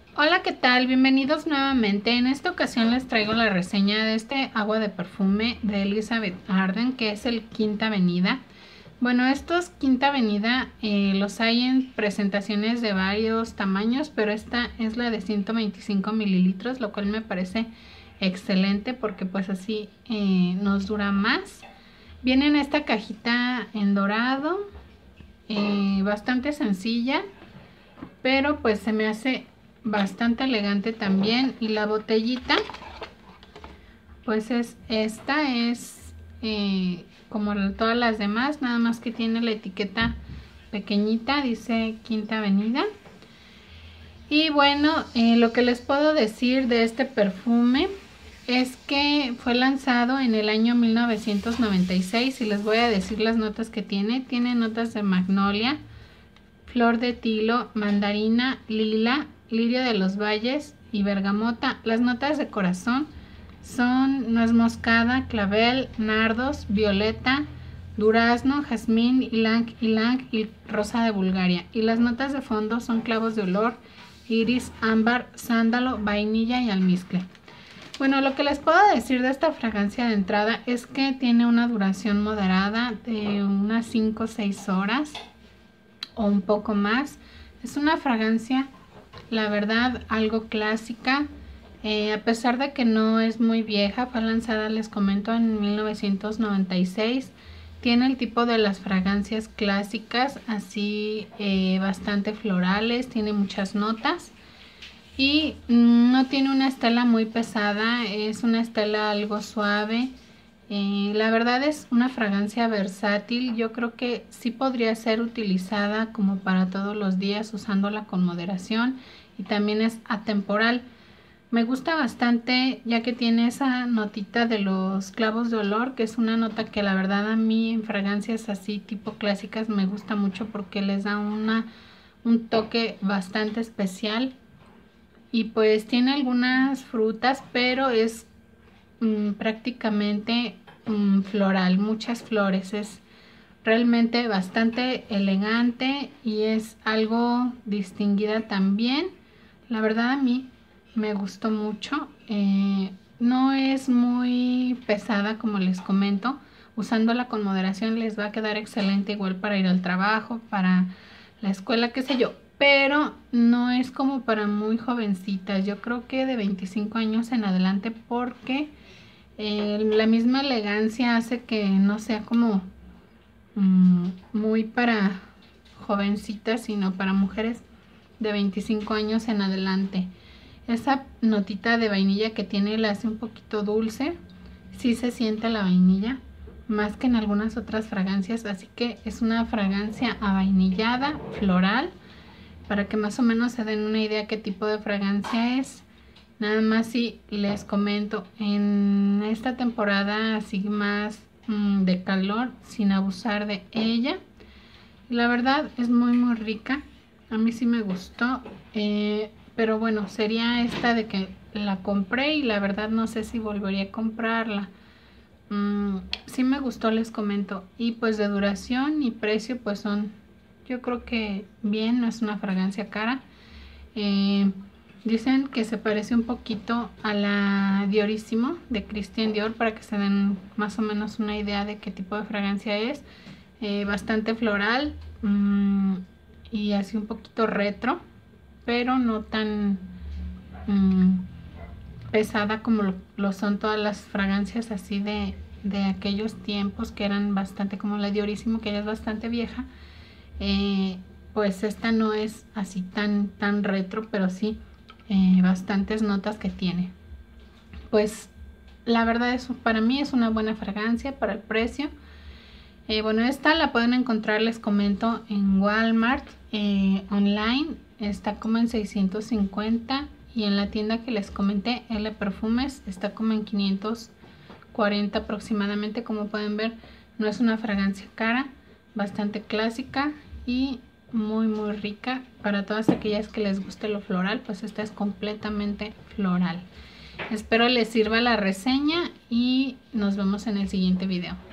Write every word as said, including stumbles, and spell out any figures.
Hola, ¿qué tal? Bienvenidos nuevamente. En esta ocasión les traigo la reseña de este agua de perfume de Elizabeth Arden, que es el Quinta Avenida. Bueno, estos Quinta Avenida eh, los hay en presentaciones de varios tamaños, pero esta es la de ciento veinticinco mililitros, lo cual me parece excelente porque pues así eh, nos dura más. Viene en esta cajita en dorado, eh, bastante sencilla, pero pues se me hace bastante elegante también. Y la botellita pues es esta, es eh, como todas las demás, nada más que tiene la etiqueta pequeñita, dice Quinta Avenida. Y bueno, eh, lo que les puedo decir de este perfume es que fue lanzado en el año mil novecientos noventa y seis y les voy a decir las notas que tiene. Tiene notas de magnolia, flor de tilo, mandarina, lila, lirio de los valles y bergamota. Las notas de corazón son nuez moscada, clavel, nardos, violeta, durazno, jazmín, ylang ylang y rosa de Bulgaria. Y las notas de fondo son clavos de olor, iris, ámbar, sándalo, vainilla y almizcle. Bueno, lo que les puedo decir de esta fragancia de entrada es que tiene una duración moderada de unas cinco o seis horas o un poco más. Es una fragancia, la verdad, algo clásica, eh, a pesar de que no es muy vieja. Fue lanzada, les comento, en mil novecientos noventa y seis. Tiene el tipo de las fragancias clásicas, así eh, bastante florales, tiene muchas notas y mm, no tiene una estela muy pesada, es una estela algo suave. Eh, la verdad es una fragancia versátil. Yo creo que sí podría ser utilizada como para todos los días, usándola con moderación, y también es atemporal. Me gusta bastante ya que tiene esa notita de los clavos de olor, que es una nota que la verdad a mí en fragancias así tipo clásicas me gusta mucho porque les da una, un toque bastante especial. Y pues tiene algunas frutas, pero es mmm, prácticamente mmm, floral, muchas flores. Es realmente bastante elegante y es algo distinguida también. La verdad a mí me gustó mucho. Eh, no es muy pesada, como les comento. Usándola con moderación les va a quedar excelente, igual para ir al trabajo, para la escuela, qué sé yo. Pero no es como para muy jovencitas. Yo creo que de veinticinco años en adelante, porque eh, la misma elegancia hace que no sea como mmm, muy para jovencitas, sino para mujeres de veinticinco años en adelante. Esa notita de vainilla que tiene la hace un poquito dulce. Sí se siente la vainilla, más que en algunas otras fragancias. Así que es una fragancia avainillada, floral, para que más o menos se den una idea qué tipo de fragancia es. Nada más si les comento, en esta temporada así más mmm, de calor, sin abusar de ella. La verdad es muy muy rica. A mí sí me gustó. Eh, pero bueno, sería esta de que la compré y la verdad no sé si volvería a comprarla. Mm, sí me gustó, les comento. Y pues de duración y precio pues son, yo creo que bien, no es una fragancia cara. Eh, dicen que se parece un poquito a la Diorísimo de Christian Dior, para que se den más o menos una idea de qué tipo de fragancia es. Eh, bastante floral mmm, y así un poquito retro, pero no tan mmm, pesada como lo, lo son todas las fragancias así de, de aquellos tiempos, que eran bastante, como la Diorísimo, que ya es bastante vieja. Eh, pues esta no es así tan, tan retro, pero sí eh, bastantes notas que tiene. Pues la verdad es, para mí es una buena fragancia para el precio. Eh, bueno, esta la pueden encontrar, les comento, en Walmart eh, online. Está como en seiscientos cincuenta, y en la tienda que les comenté, L Perfumes, está como en quinientos cuarenta aproximadamente. Como pueden ver, no es una fragancia cara, bastante clásica y muy muy rica. Para todas aquellas que les guste lo floral, pues esta es completamente floral. Espero les sirva la reseña y nos vemos en el siguiente video.